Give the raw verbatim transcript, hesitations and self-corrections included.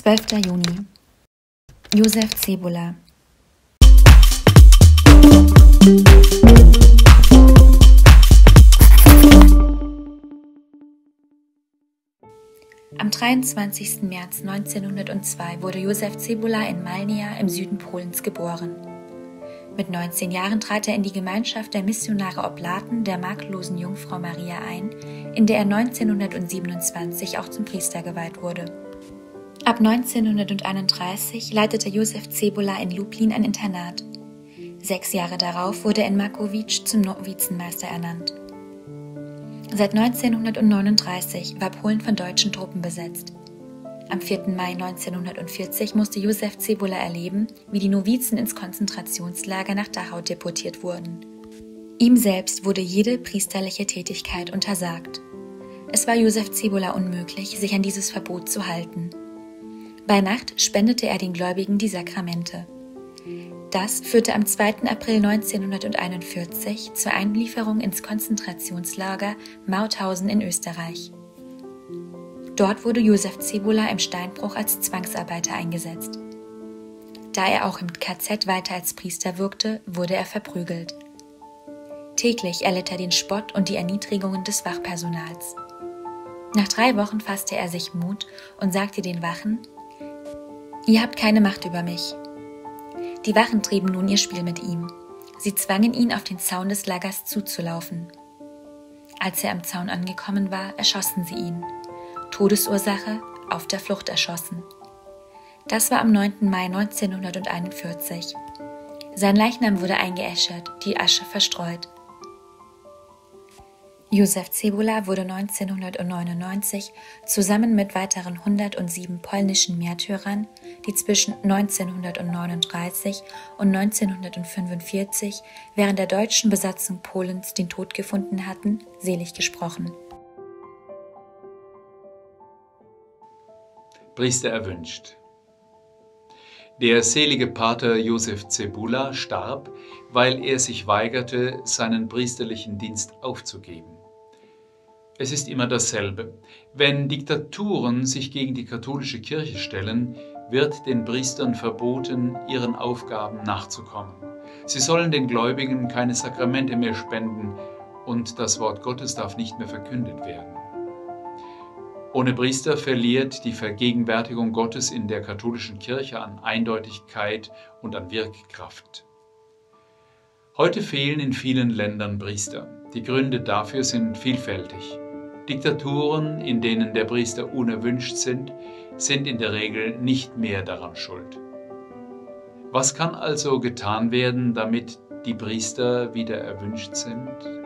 zwölfter Juni. Josef Cebula. Am dreiundzwanzigsten März neunzehnhundertzwei wurde Josef Cebula in Malnia im Süden Polens geboren. Mit neunzehn Jahren trat er in die Gemeinschaft der Missionare Oblaten der Makellosen Jungfrau Maria ein, in der er neunzehnhundertsiebenundzwanzig auch zum Priester geweiht wurde. Ab neunzehnhunderteinunddreißig leitete Josef Cebula in Lublin ein Internat. Sechs Jahre darauf wurde er in Makowitsch zum Novizenmeister ernannt. Seit neunzehnhundertneununddreißig war Polen von deutschen Truppen besetzt. Am vierten Mai neunzehnhundertvierzig musste Josef Cebula erleben, wie die Novizen ins Konzentrationslager nach Dachau deportiert wurden. Ihm selbst wurde jede priesterliche Tätigkeit untersagt. Es war Josef Cebula unmöglich, sich an dieses Verbot zu halten. Bei Nacht spendete er den Gläubigen die Sakramente. Das führte am zweiten April neunzehnhunderteinundvierzig zur Einlieferung ins Konzentrationslager Mauthausen in Österreich. Dort wurde Josef Cebula im Steinbruch als Zwangsarbeiter eingesetzt. Da er auch im K Z weiter als Priester wirkte, wurde er verprügelt. Täglich erlitt er den Spott und die Erniedrigungen des Wachpersonals. Nach drei Wochen fasste er sich Mut und sagte den Wachen: „Ihr habt keine Macht über mich." Die Wachen trieben nun ihr Spiel mit ihm. Sie zwangen ihn, auf den Zaun des Lagers zuzulaufen. Als er am Zaun angekommen war, erschossen sie ihn. Todesursache: auf der Flucht erschossen. Das war am neunten Mai neunzehnhunderteinundvierzig. Sein Leichnam wurde eingeäschert, die Asche verstreut. Josef Cebula wurde neunzehnhundertneunundneunzig zusammen mit weiteren hundertsieben polnischen Märtyrern, die zwischen neunzehnhundertneununddreißig und neunzehnhundertfünfundvierzig während der deutschen Besatzung Polens den Tod gefunden hatten, selig gesprochen. Priester erwünscht. Der selige Pater Josef Cebula starb, weil er sich weigerte, seinen priesterlichen Dienst aufzugeben. Es ist immer dasselbe. Wenn Diktaturen sich gegen die katholische Kirche stellen, wird den Priestern verboten, ihren Aufgaben nachzukommen. Sie sollen den Gläubigen keine Sakramente mehr spenden und das Wort Gottes darf nicht mehr verkündet werden. Ohne Priester verliert die Vergegenwärtigung Gottes in der katholischen Kirche an Eindeutigkeit und an Wirkkraft. Heute fehlen in vielen Ländern Priester. Die Gründe dafür sind vielfältig. Diktaturen, in denen der Priester unerwünscht sind, sind in der Regel nicht mehr daran schuld. Was kann also getan werden, damit die Priester wieder erwünscht sind?